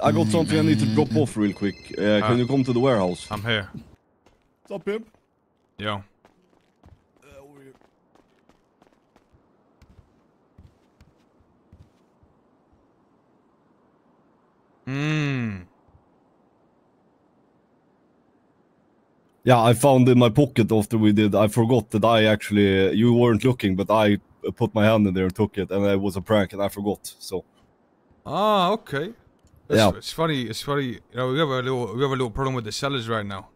I got something I need to drop off real quick. Can you come to the warehouse? I'm here. What's up, Pimp? Yo. Yeah, I found in my pocket after we did. I forgot that I actually, you weren't looking, but I put my hand in there and took it, and it was a prank, and I forgot. So. Ah, okay. Yeah. It's funny. You know, we have a little problem with the sellers right now.